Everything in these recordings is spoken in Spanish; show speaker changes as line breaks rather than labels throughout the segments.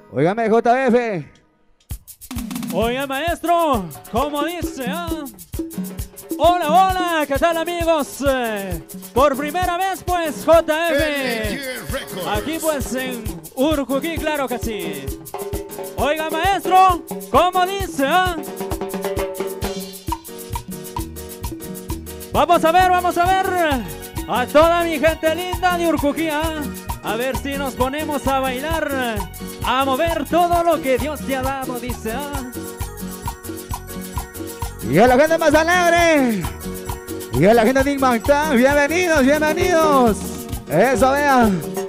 Óigame, JF.
Oiga, maestro, ¿cómo dice? Hola, hola, ¿qué tal, amigos? Por primera vez, pues, JF. Aquí, pues, en Urcuquí, claro que sí. Oiga, maestro, ¿cómo dice? Vamos a ver a toda mi gente linda de Urcuquí, a ver si nos ponemos a bailar, a mover todo lo que Dios te ha dado, dice.
Y a la gente más alegre. Y a la gente de Igmantán, bienvenidos, bienvenidos. Eso, vea.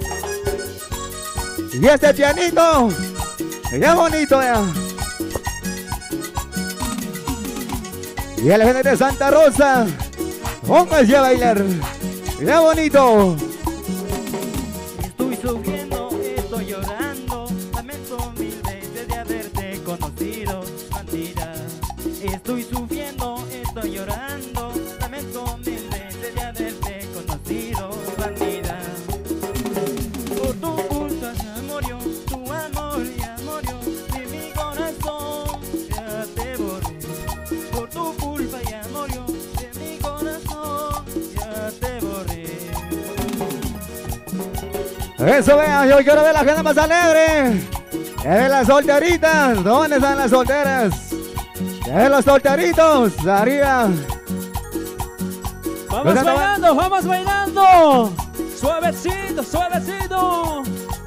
Y este pianito, qué bonito, vea. Y a la gente de Santa Rosa, pónganse a bailar. Qué bonito.
Estoy sufriendo, estoy llorando, lamento mil veces de haberte conocido, bandida. Estoy sufriendo, estoy llorando, lamento mil veces de haberte conocido, bandida. Por tu culpa ya murió, tu amor ya murió, de mi corazón ya te borré. Por tu culpa ya murió, de mi corazón ya te borré.
Eso, vea, yo quiero ver la gente más alegre. De las solteritas, ¿dónde están las solteras? De los solteritos, arriba.
Vamos bailando, vamos bailando. Suavecito, suavecito.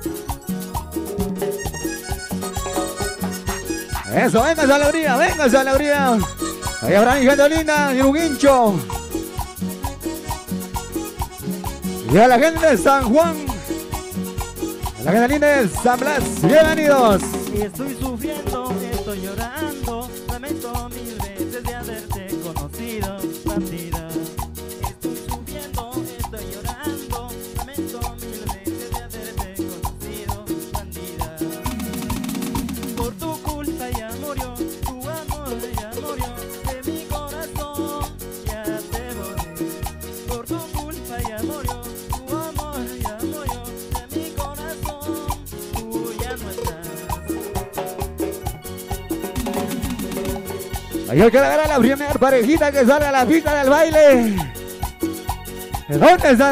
Eso, venga esa alegría, venga esa alegría. Ahí habrá mi gente linda y un hincho. Y a la gente de San Juan, a la gente linda de San Blas, bienvenidos.
Estoy sufriendo, estoy llorando, lamento mil veces de haberte conocido, bandida. Estoy sufriendo, estoy llorando, lamento mil veces de haberte conocido, bandida. Por tu culpa ya murió, tu amor ya murió, de mi corazón ya te borré. Por tu culpa ya murió, tu amor ya murió, de mi corazón tú ya no estás.
Yo quiero ver a la primera parejita que sale a la pista del baile. ¿De dónde están?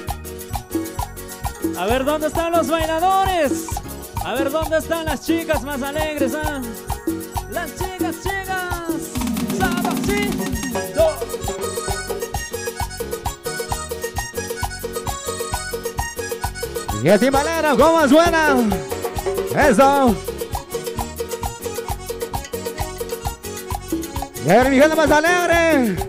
A ver, ¿dónde están los bailadores? A ver, ¿dónde están las chicas más alegres? Las chicas, Sabacito.
Y el timbalero, ¿cómo suena? Eso. Y a ver, mi gente más alegre.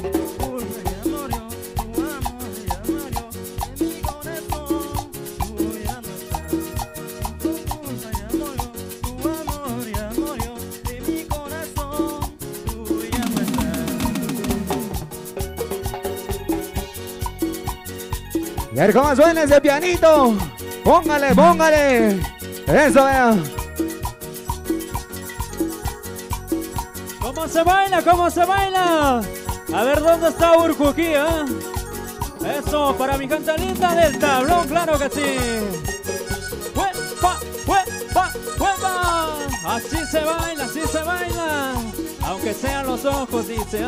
Y a ver cómo suena ese pianito. Póngale, póngale. Eso, vea.
¿Cómo se baila? ¿Cómo se baila? A ver, ¿dónde está Urcuquí? Eso, para mi gente linda del tablón, claro que sí. ¡Huepa, huepa, huepa! Así se baila. Aunque sean los ojos, dice.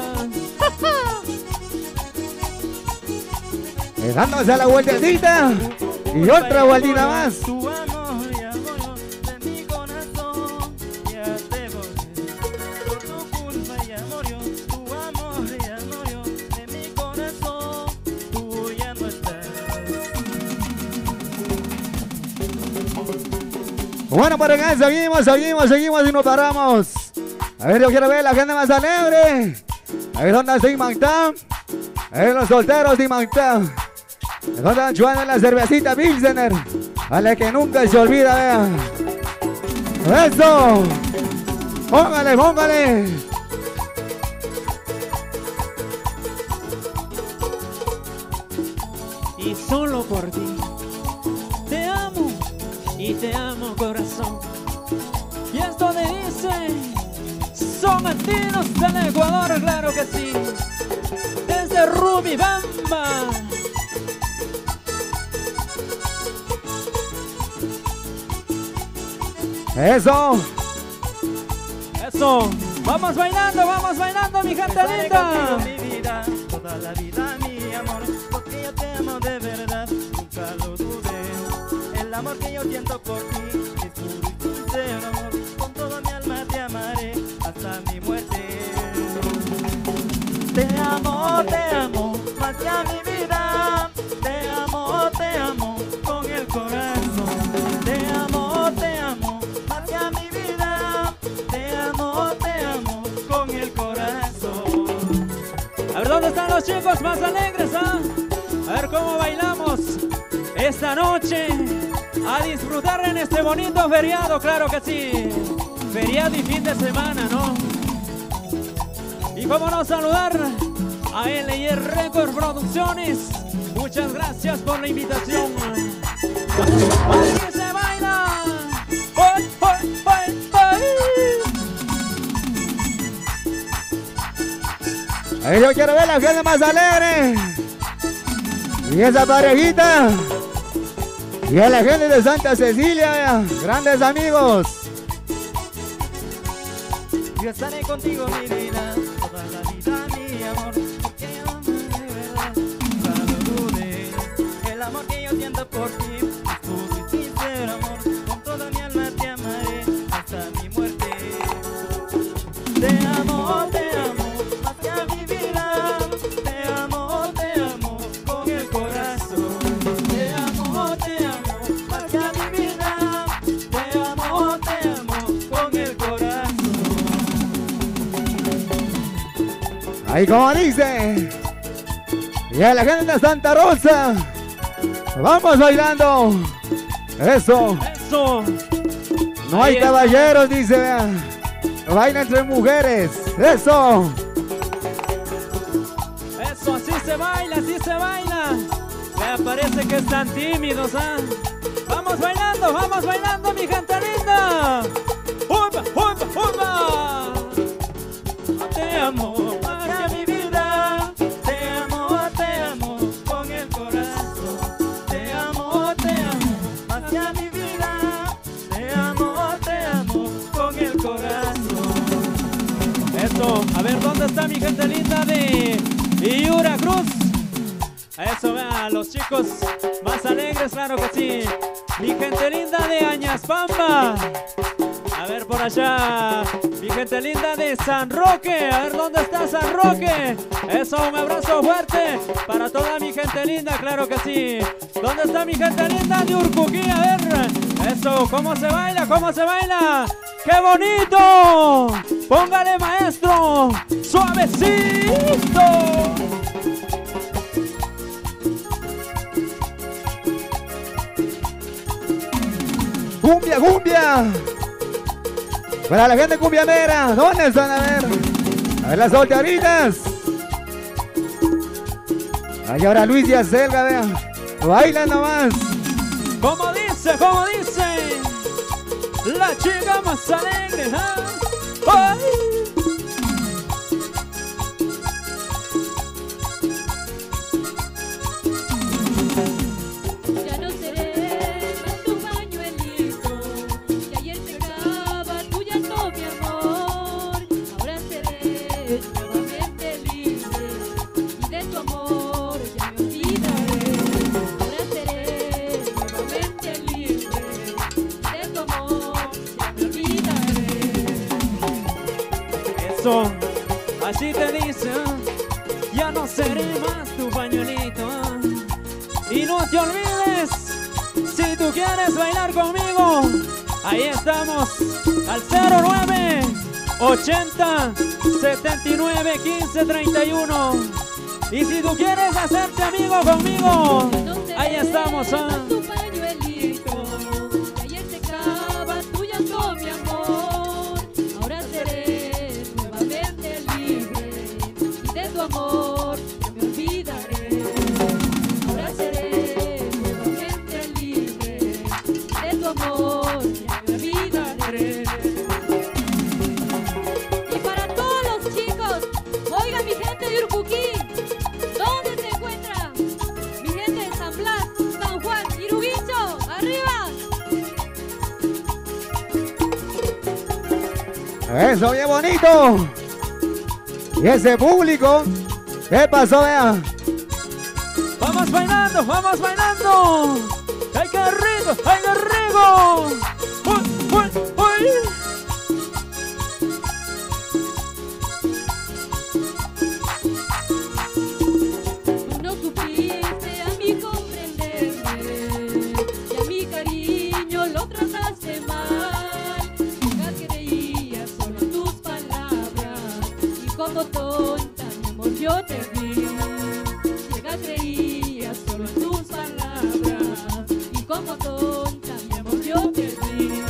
Dándose la vueltecita. Y otra vueltita más.
Tu amor ya murió, de mi corazón ya te borré. Por tu culpa ya murió, tu amor ya murió, de mi corazón tú ya no estás.
Bueno, por acá seguimos y no paramos. A ver, yo quiero ver la gente más alegre. A ver, ¿dónde está Igmantán? A ver, los solteros de Igmantán. ¿Dónde están chupando la cervecita Pilsener? Vale, que nunca se olvida, vea. ¡Eso! ¡Póngale, póngale!
Y solo por ti te amo y te amo, corazón. Y esto le dice, son andinos del Ecuador, claro que sí. Desde Rumibamba.
Eso.
Eso. Vamos bailando, mi gente
Estaré
linda.
contigo, mi vida, toda la vida, mi amor, porque yo te amo de verdad, nunca lo dudé. El amor que yo siento por ti es puro y sincero, amor. Con toda mi alma te amaré hasta mi muerte. Te amo, más que a mi vida. Te amo con el corazón. Te amo, más que a mi vida. Te amo con el corazón.
A ver, ¿dónde están los chicos más alegres, ah? A ver cómo bailamos esta noche. A disfrutar en este bonito feriado, claro que sí. Feriado y fin de semana, ¿no? Y cómo no saludar a LY Record Producciones. Muchas gracias por la invitación. Así se baila. ¡Hoy, hoy, hoy, hoy!
Ahí yo quiero ver la gente más alegre. Y esa parejita. Y a la gente de Santa Cecilia, grandes amigos.
Yo estaré contigo, mi vida, toda la vida, mi amor, porque yo amo de verdad, nunca lo dudé. El amor que yo siento por ti es puro y sincero, amor. Con toda mi alma te amaré hasta mi muerte. Te amo, más que a mi vida. Te amo con el corazón. Te amo, más que a mi vida. Te amo con el corazón.
Ahí como dice. Y a la gente de Santa Rosa. Vamos bailando. Eso.
Eso.
No hay
Ahí está.
caballeros, dice, vea. Baila entre mujeres. Eso.
Eso, así se baila, así se baila. Me parece que están tímidos, ¿ah? Vamos bailando, mi gente linda. ¡Upa, upa, upa!
Te amo, más que a mi vida. Te amo con el corazón. Te amo, más que a mi vida. Te amo con el corazón.
Eso, a ver, ¿dónde está mi gente linda de Yura Cruz? Eso, vean, los chicos más alegres, claro que sí. Mi gente linda de Añaspamba. A ver, por allá, mi gente linda de San Roque. A ver, ¿dónde está San Roque? Eso, un abrazo fuerte para toda mi gente linda, claro que sí. ¿Dónde está mi gente linda de Urcuquí? A ver, eso, ¿cómo se baila? ¿Cómo se baila? ¡Qué bonito! Póngale, maestro, suavecito.
Cumbia, cumbia. Para la gente cumbianera, ¿dónde están? A ver las solteritas. Ahí ahora Luis y Acelga, vean. Bailan nomás.
Como dice, la chica más alegre, ¿ah? ¡Ay!
Ya no seré más tu pañuelito, que ayer secaba tu llanto, mi amor. Ahora seré nuevamente libre y de tu amor ya me olvidaré. Ahora seré nuevamente libre y de tu amor ya me olvidaré.
Eso, así te dice, ¿ah? Ya no seré más tu pañuelito, ¿ah? Y no te olvides, si tú quieres bailar conmigo, ahí estamos, al 09 80 79 15 31. Y si tú quieres hacerte amigo conmigo, ahí estamos, ¿ah?
Tu pañuelito, que ayer secaba tu llanto, mi amor. Ahora seré nuevamente libre y de tu amor ya me olvidaré. Ahora seré nuevamente libre y de tu amor ya me olvidaré. Y para todos los chicos, oiga mi gente de Urcuquí, ¿dónde se encuentra? Mi gente de San Blas, San Juan, Irún.
Eso, bien bonito. Y ese público, ¿qué pasó, vea?
Vamos bailando, vamos bailando. ¡Ay, qué rico! ¡Ay, qué rico! ¡Uy, uy, uy!
Tú no supiste a mí comprenderme y a mi cariño lo trataste mal. Nunca creías solo en tus palabras y como tonta, mi amor, yo te vi. Nunca creías solo en tus palabras y como tonta, mi amor, yo te vi.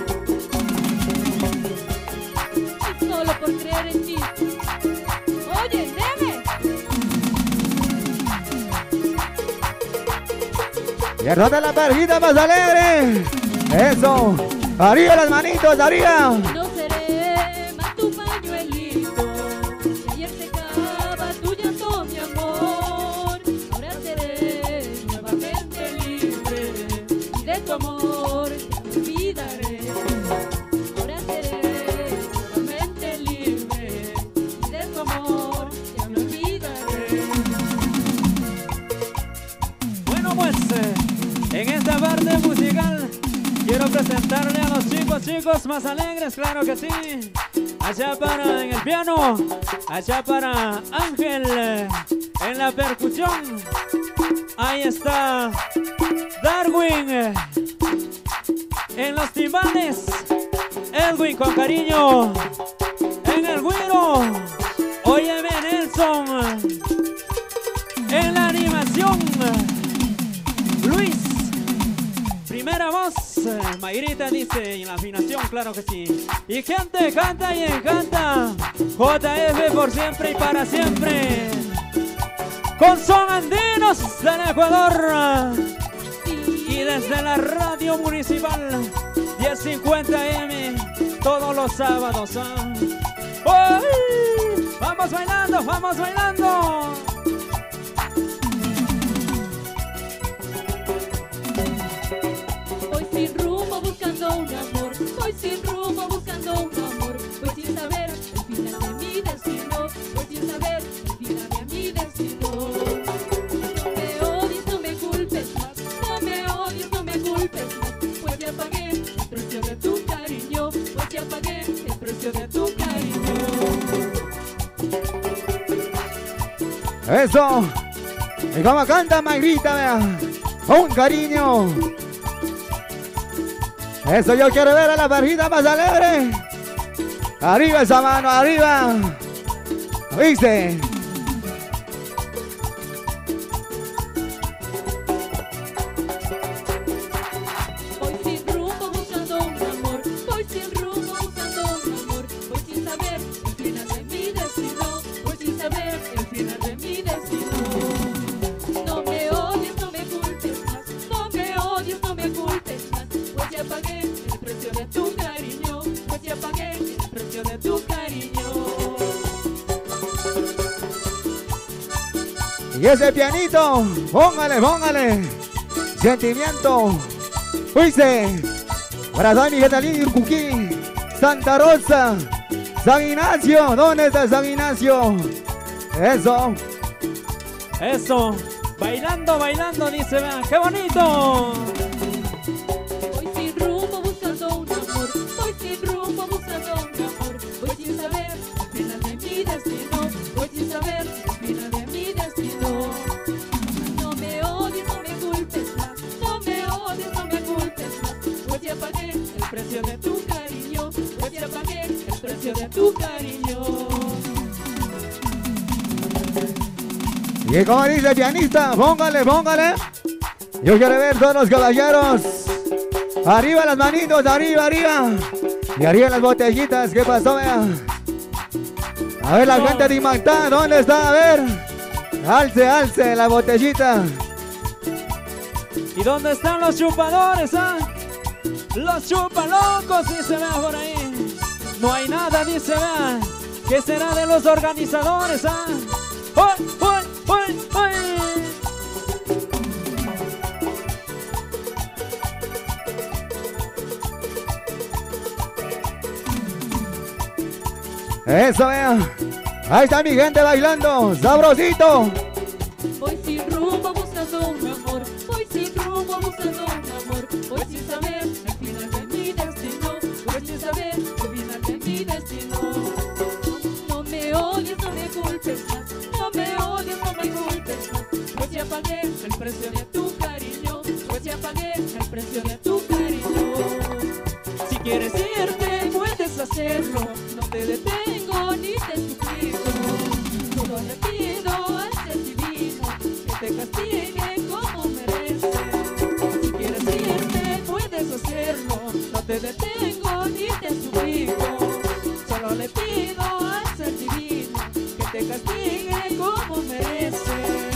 Y solo por creer en ti. Oye, nene.
Y el de la perrita más alegre. Eso. Arriba las manitos, arriba.
No seré más tu pañuelito, que ayer secaba tu llanto, mi amor. Ahora seré nuevamente libre y de tu amor ya me olvidaré. Ahora seré nuevamente libre y de tu amor ya me olvidaré.
Bueno, pues en esta parte musical quiero presentarle a los chicos más alegres, claro que sí. Allá para en el piano, allá para Ángel en la percusión. Ahí está Darwin en los timbales, Edwin con cariño en el güiro. Óyeme, Nelson en la animación. Luis, primera voz, Mayrita dice, en la afinación, claro que sí. Y gente canta y encanta, JF por siempre y para siempre. Con Son Andinos del Ecuador. Y desde la radio municipal, 1050M, todos los sábados. ¡Uy! Vamos bailando, vamos bailando.
Voy sin rumbo buscando un amor, voy sin rumbo buscando un amor, voy sin saber el final de mi destino, voy sin saber el final de mi destino. No me odies, no me culpes más, no me odies, no me culpes más, pues ya pagué el precio de tu cariño, pues ya pagué el precio de tu cariño.
Eso. Y como canta Mayrita, vea. Un cariño. Eso, yo quiero ver a la perrita más alegre. Arriba esa mano, arriba. ¿Viste?
Voy sin rumbo buscando un amor, voy sin rumbo buscando un amor, voy sin saber el final de mi destino, voy sin saber el final de mi destino. No me odies, no me culpes más, no me odies, no me culpes más, pues ya pagué el precio de tu cariño, pues ya pagué el precio de tu cariño.
Y ese pianito, póngale, póngale. Sentimiento. ¿Viste? Para mi Getalín y Urcuquí, Santa Rosa, San Ignacio. ¿Dónde está San Ignacio? Eso.
Eso, bailando, bailando, dice, vean, qué bonito.
Voy sin rumbo buscando un amor, voy sin rumbo buscando un amor, voy sin saber el final de mi destino, voy sin saber el final de mi destino. No me odies, no me culpes más, no me odies, no me culpes más, pues ya pagué el precio de tu cariño, pues ya pagué el precio de tu cariño.
Y como dice el pianista, póngale, póngale. Yo quiero ver todos los caballeros. Arriba las manitos, arriba, arriba. Y arriba las botellitas, ¿qué pasó, vea? A ver la gente de Imantá, ¿dónde está? A ver. Alce, alce la botellita.
¿Y dónde están los chupadores, ah? Los chupalocos, dice, vea, por ahí. No hay nada, dice, vea. ¿Qué será de los organizadores, ah? ¡Uy, uy, uy, uy!
Eso, vean. Ahí está mi gente bailando, sabrosito.
Voy sin rumbo buscando un amor, voy sin rumbo buscando un amor, voy sin saber el final de mi destino, voy sin saber el final de mi destino. No me odies, no me culpes más, no me odies, no me culpes más, pues ya pagué el precio de tu cariño, pues ya pagué el precio de tu cariño. Si quieres irte, puedes hacerlo, no te detengo ni te suplico, solo le pido al ser divino que te castigue como mereces. Si quieres irte, puedes hacerlo, no te detengo ni te suplico, solo le pido al ser divino que te castigue como mereces.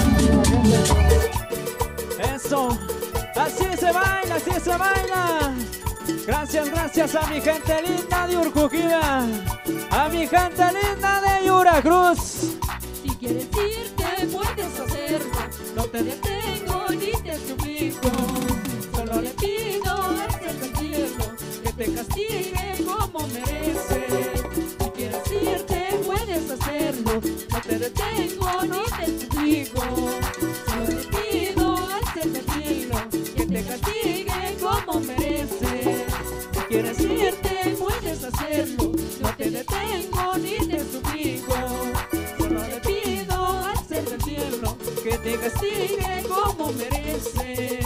Eso, así se baila, así se baila. Gracias, gracias a mi gente linda de Urcuquía, a mi gente linda de Yuracruz.
Si quieres irte, puedes hacerlo, no te detengo ni te suplico, solo le pido al ser del cielo que te castigue como mereces. Si quieres irte, puedes hacerlo, no te detengo ni te suplico, solo le pido al ser del cielo que te castigue como mereces. Si quieres irte, puedes hacerlo, no te detengo ni te suplico, solo le pido al ser del cielo que te castigue como mereces.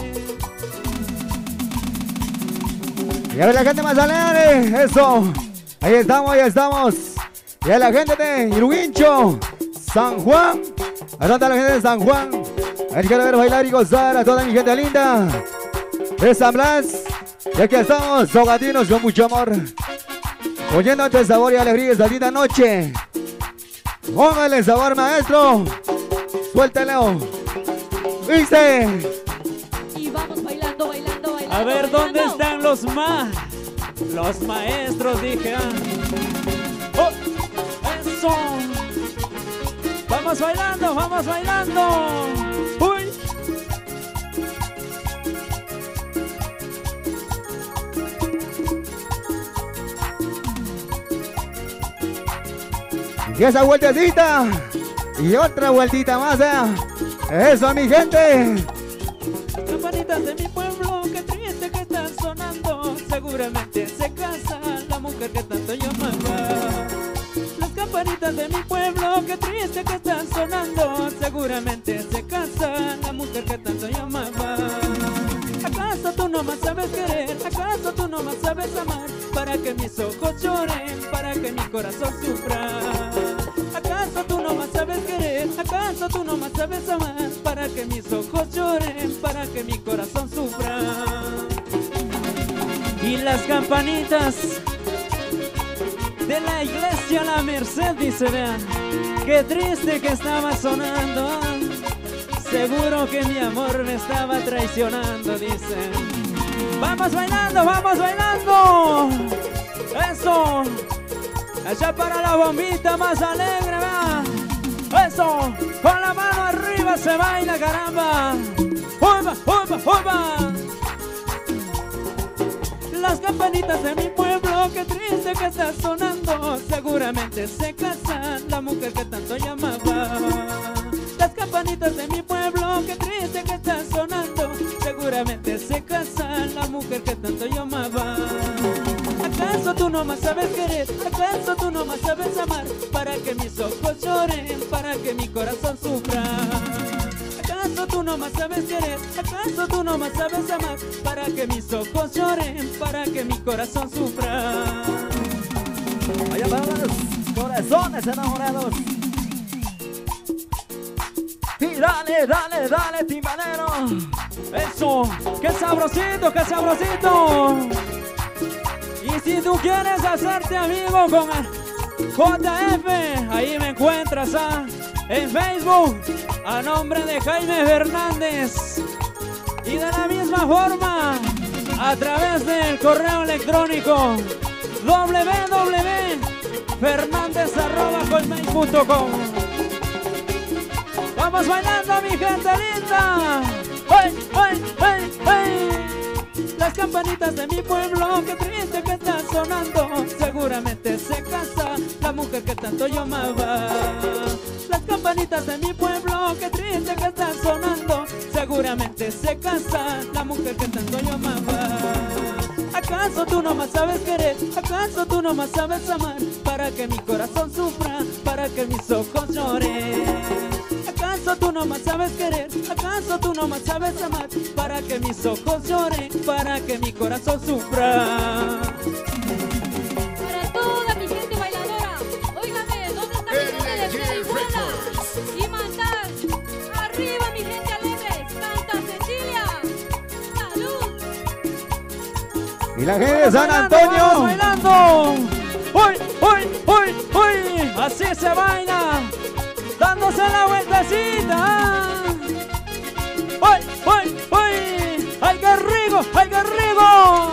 Y a ver la gente más alegre, eso. Ahí estamos, ahí estamos. Y a la gente de Iruguincho, San Juan. Ahí está la gente de San Juan. Ahí quiero ver bailar y gozar a toda mi gente linda de San Blas. Y aquí estamos, sogatinos con mucho amor, oyendo este sabor y alegría esta linda noche. Póngale sabor, maestro. Suéltelo. ¿Viste?
Y vamos bailando, bailando, bailando.
A ver, ¿dónde
bailando.
están los maestros? Dije, oh, eso. Vamos bailando, vamos bailando. Uy.
Y esa vueltecita. Y otra vueltita más, Eso, mi gente.
Campanitas de mi pueblo, qué triste que están sonando. Seguramente se casa la mujer que tanto yo amaba. Las campanitas de mi pueblo, qué triste que están sonando. Seguramente se casa la mujer que tanto yo amaba. ¿Acaso tú no más sabes querer? ¿Acaso tú no más sabes amar? Para que mis ojos lloren, para que mi corazón sufra. ¿Acaso tú no más sabes querer? ¿Acaso tú no más sabes amar? Para que mis ojos lloren, para que mi corazón sufra. Y las campanitas de la iglesia La Merced, dice, vean, qué triste que estaba sonando. Seguro que mi amor me estaba traicionando, dice. Vamos bailando, vamos bailando. Eso. Allá para la bombita más alegre, va. Eso. Con la mano arriba se baila, caramba. ¡Uba, uba, uba! Las campanitas de mi pueblo, qué triste que está sonando. Seguramente se casa la mujer que tanto llamaba. Las campanitas de mi pueblo, qué triste que está sonando. Seguramente se casa la mujer que tanto yo amaba. ¿Acaso tú no más sabes querer? ¿Acaso tú no más sabes amar? Para que mis ojos lloren, para que mi corazón sufra. ¿Acaso tú no más sabes querer? ¿Acaso tú no más sabes amar? Para que mis ojos lloren, para que mi corazón sufra.
Vaya para los corazones enamorados. Y dale, dale, dale, timbalero.
Eso, qué sabrosito, qué sabrosito. Y si tú quieres hacerte amigo con el JF, ahí me encuentras en Facebook a nombre de Jaime Fernández. Y de la misma forma a través del correo electrónico www.fernandez@hotmail.com. Vamos bailando, mi gente linda. ¡Ay, ay, ay, ay! Las campanitas de mi pueblo, qué triste que están sonando. Seguramente se casa la mujer mujer que tanto yo amaba. Las campanitas de mi pueblo, qué triste que están sonando. Seguramente se casa la mujer que tanto yo amaba. ¿Acaso tú no más sabes querer? ¿Acaso tú no más sabes amar? Para que mi corazón sufra, para que mis ojos lloren. ¿Acaso tú no más sabes querer? ¿Acaso tú no más sabes amar? Para que mis ojos lloren, para que mi corazón sufra.
Para toda mi gente bailadora, óigame, ¿dónde está mi gente de Freddybuena? Y Mantar, arriba mi gente alegre, Santa Cecilia, salud.
Y la gente de San
Vamos
Antonio.
bailando. ¡Uy, uy, uy, uy! Así se baila, dándose la vueltecita. ¡Uy, uy, uy! ¡Ay, qué rico, ay, qué rico!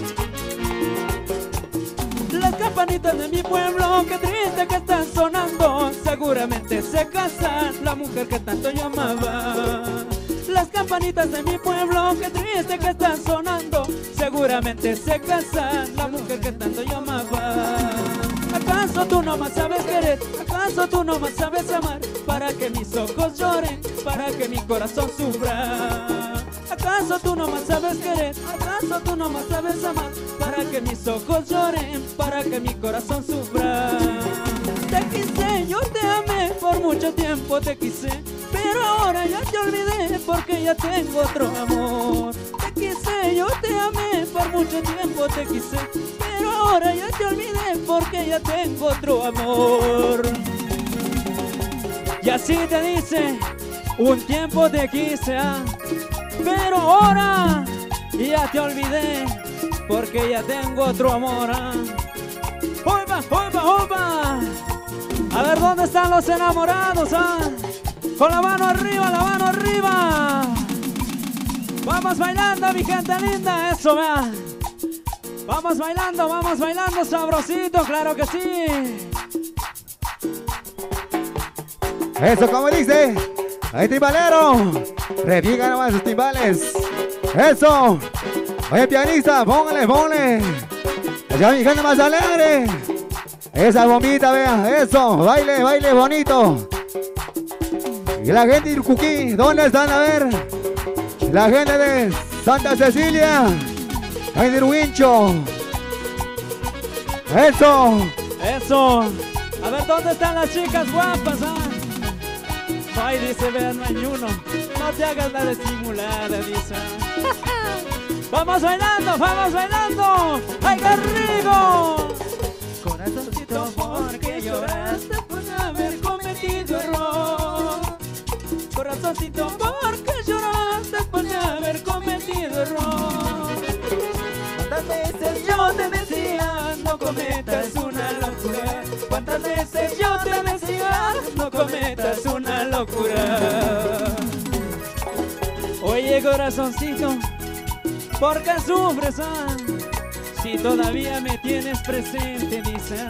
Las campanitas de mi pueblo, qué triste que están sonando. Seguramente se casa la mujer que tanto yo amaba. Las campanitas de mi pueblo, qué triste que están sonando. Seguramente se casa la mujer que tanto yo amaba. ¿Acaso tú no más sabes querer? ¿Acaso tú no más sabes amar? Para que mis ojos lloren, para que mi corazón sufra. ¿Acaso tú no más sabes querer? ¿Acaso tú no más sabes amar? Para que mis ojos lloren, para que mi corazón sufra. Te quise, yo te amé, por mucho tiempo te quise, pero ahora ya te olvidé porque ya tengo otro amor. Te quise, yo te amé, por mucho tiempo te quise, pero ahora ya te olvidé porque ya tengo otro amor. Y así te dice, un tiempo te quise, pero ahora ya te olvidé porque ya tengo otro amor. ¡Oiga, oiga, oiga! A ver, ¿dónde están los enamorados? Con la mano arriba, la mano arriba. Vamos bailando, mi gente linda, eso, vea. Vamos bailando sabrosito, claro que sí.
Eso, como dice. Ahí, timbalero. Repiega nomás sus timbales. Eso. Oye, pianista, póngale, póngale. Allá mi gente más alegre. Esa bombita, vea. Eso, baile, baile bonito. Y la gente de Ircuquí, ¿dónde están? A ver. La gente de Santa Cecilia. La gente de Huincho. Eso.
Eso. A ver, ¿dónde están las chicas guapas? Ay, dice, vean, no hay uno. No te hagas la disimulada, dice. Vamos bailando, vamos bailando. ¡Ay, qué rico! Corazoncito, ¿por qué lloraste por haber cometido error? Corazoncito, ¿por qué lloraste por haber cometido error? ¿Cuántas veces yo te decía, no cometas una locura? ¿Cuántas veces yo te decía, no cometas una locura? Oye, corazoncito, ¿por qué sufres, si todavía me tienes presente, dice?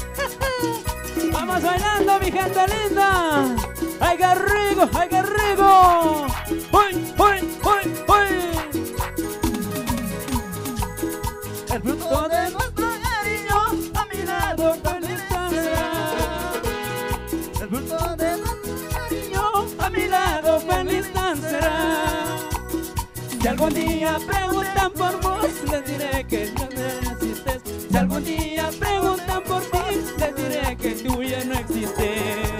Vamos bailando, mi gente linda. ¡Ay, qué rico, ay, qué rico! ¡Uy, uy, uy, uy! El fruto de nuestro cariño a mi lado feliz será. El fruto de nuestro cariño a mi lado feliz será. Si algún día preguntan por vos, les diré que no existes. Si algún día preguntan por ti, les diré que tú ya no existes.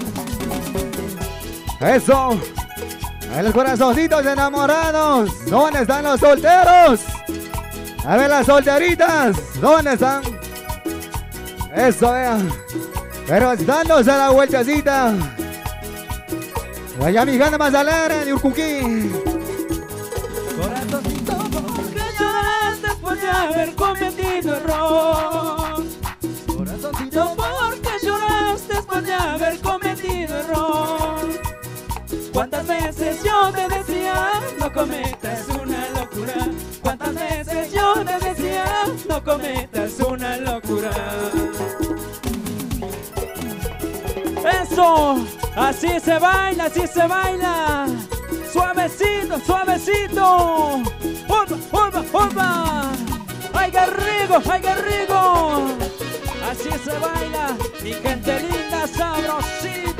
Eso. A los corazoncitos enamorados. ¿Dónde están los solteros? A ver las solteritas. ¿Dónde están? Eso, vean. Pero dándose la vueltecita. Allá mi gente más alegre de Urcuquí.
Corazoncito, ¿por qué lloraste después de haber cometido error? Corazoncito, ¿por qué lloraste después de haber cometido error? ¿Cuántas veces yo te decía, no cometas una locura? ¿Cuántas veces yo te decía, no cometas una locura? Eso, así se baila, así se baila. Suavecito, suavecito. ¡Opa, opa, opa! ¡Ay, qué rico, ay, qué rico! Así se baila, mi gente linda, sabrosita.